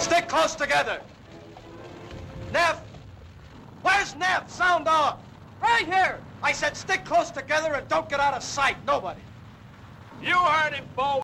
Stick close together. Neff! Where's Neff? Sound off. Right here. I said stick close together and don't get out of sight. Nobody. You heard him, Bo.